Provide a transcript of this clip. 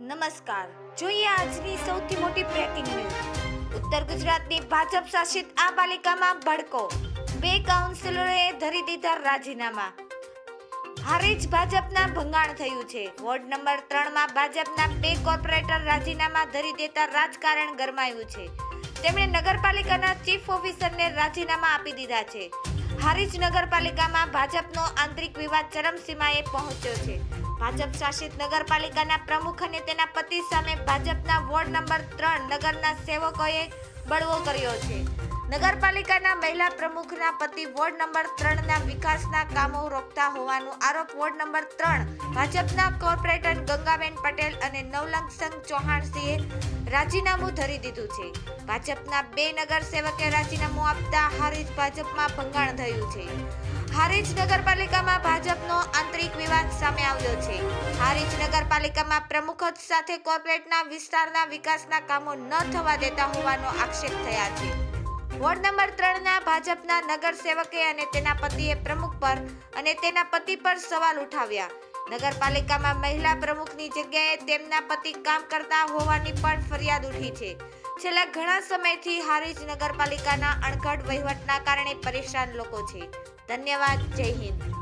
નમસ્કાર, જોઈએ આજની સૌથી મોટી બ્રેકિંગ ન્યૂઝ। ઉત્તર ગુજરાતની ભાજપ શાસિત આ પાલિકામાં ભડકો, 2 કાઉન્સિલરોએ ધરી દીધા રાજીનામા। હારીજ ભાજપના ભંગાણ થયું છે। વોર્ડ નંબર 3 માં ભાજપના 2 કોર્પોરેટર રાજીનામા ધરી દેતા રાજકારણ ગરમાયું છે। તેમણે નગરપાલિકાના ચીફ ઓફિસરને રાજીનામા આપી દીધા છે। હારીજ નગરપાલિકામાં ભાજપનો આંતરિક વિવાદ ચરમસીમાએ પહોંચ્યો છે। ભાજપ શાસિત નગરપાલિકાના પ્રમુખ અને તેના પતિ સામે ભાજપના વોર્ડ નંબર 3 નગરના સેવકોએ બળવો કર્યો છે। નગરપાલિકાના મહિલા પ્રમુખના પતિ વોર્ડ નંબર 3 ના વિકાસના કામો રોકતા હોવાનો આરોપ વોર્ડ નંબર 3 ભાજપના કોર્પોરેટર ગંગાબેન પટેલ અને નવલંગ ચૌહાણસિંહે રાજીનામું ધરી દીધું છે। ભાજપના 2 નગરસેવકે રાજીનામું આપતા હારીજ ભાજપમાં ભંગાણ થયું છે। હારીજ નગરપાલિકામાં ભાજપનો આંતરિક વિવાદ સામે આવ્યો છે। હારીજ નગરપાલિકામાં પ્રમુખ સાથે કોર્પોરેટના વિસ્તારના વિકાસના કામો ન થવા દેતા હોવાનો આક્ષેપ થયા છે। વોર્ડ નંબર 3 ના ભાજપના નગરસેવકે અને તેના પતિએ પ્રમુખ પર અને તેના પતિ પર સવાલ ઉઠાવ્યા। નગરપાલિકામાં મહિલા પ્રમુખની જગ્યાએ તેમના પતિ કામ કરતા હોવાની પણ ફરિયાદ ઉઠી છે। છેલ્લા ઘણા સમયથી હારીજ નગરપાલિકાના અણઘડ વહીવટના કારણે પરેશાન લોકો છે। ધન્યવાદ। જય હિન્દ।